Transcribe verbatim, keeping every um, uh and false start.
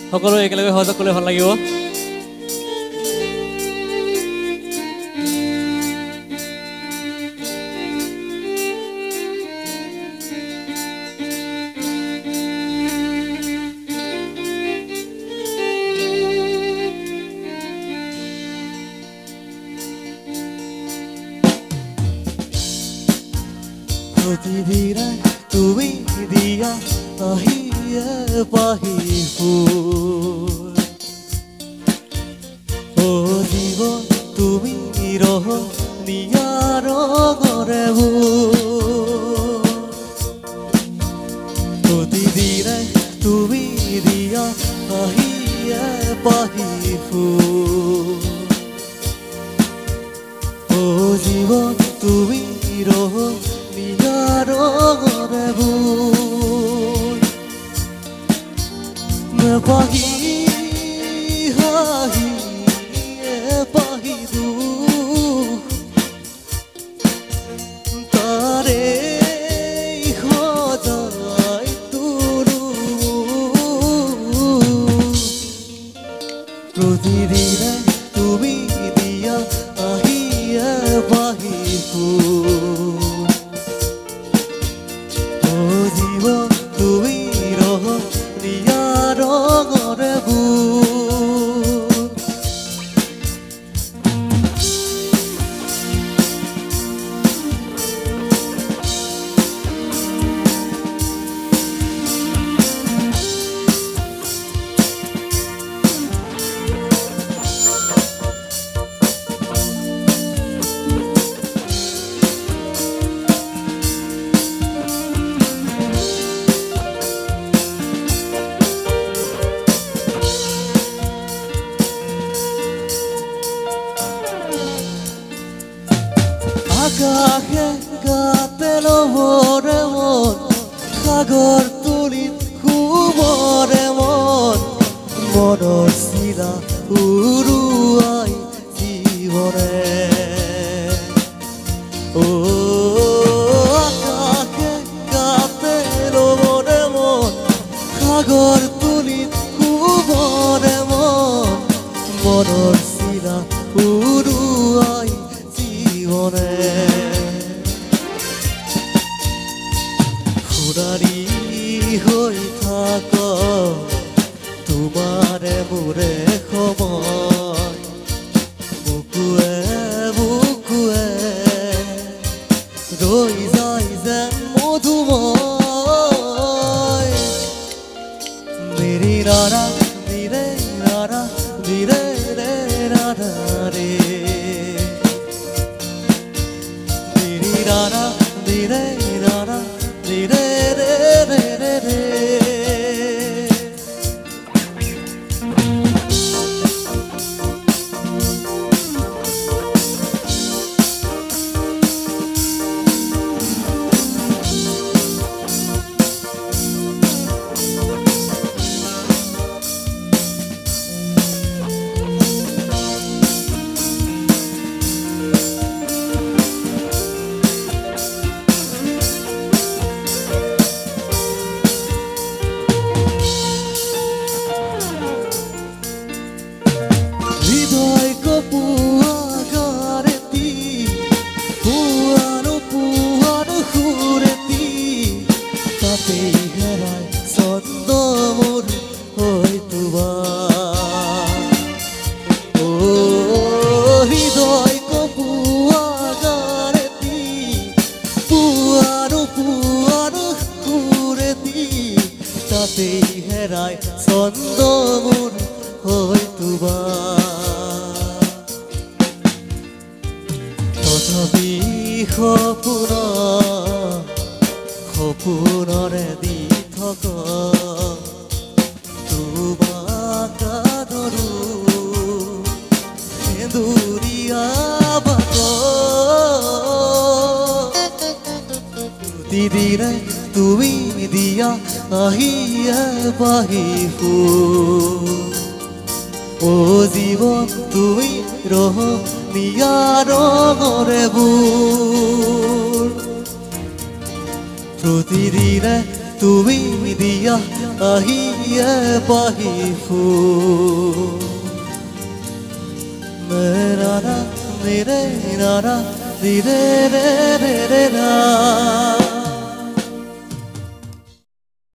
সকলো একেলগে সহযোগ কৰিলে ভাল লাগিব। প্ৰতিদিনে তুমি দিয়া আহিয়ে পাহি ফুল ও জীৱন তুমি ৰহ নিয়াৰ গৰে প্ৰতিদিনে তুমি দিয়া আহিয়ে পাহি ফুল ও জীৱন তুমি ৰহ Pahi hahi pahi du tare khodai turu pratidine tumi diya ahiye pahi phul o jiban tumi roho Rogore bul Akahe gatelo hore mon Khagor tulit khubore mon Monor sila uruai jibone Oh akahe gatelo hore mon Khagor tulit khubore mon Monor sila uruai Khurari hoi thako tumare mure khomoy bukue bukue roi jai jen modhumoy meri rara dire rara dire re rara re Rara, dire, rara, dire, re, re, re, re. হেৰাই ছন্দ মোৰ হয়তো বা তথাপি সপোন সপোনৰে দি থকা তোমাক আদৰো সেন্দুৰীয়া বাট প্ৰতিদিনে তুমি দিয়া আহিয়ে পাহি ফুল ও জীবন তুমি রহ নিয়ার গরে বুল প্রতিদিনে তুমি দিয়া আহিয়ে পাহিফু মেৰা না নিৰে না নিৰে ৰে ৰে ৰে না